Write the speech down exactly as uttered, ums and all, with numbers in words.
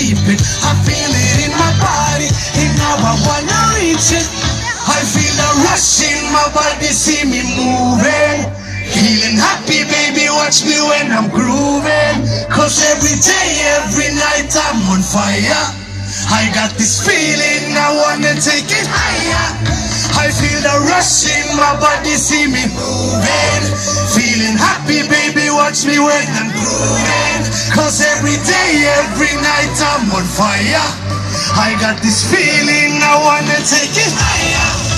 keep it. I feel it in my body, and now I wanna reach it. I feel the rush in my body, see me moving. Feeling happy, baby, watch me when I'm grooving. Cause every day, every night I'm on fire. I got this feeling, I wanna take it higher. I feel the rush in my body, see me moving. Feeling happy, baby, watch me when I'm grooving. Cause every day, every night I'm on fire. I got this feeling, I wanna take it higher.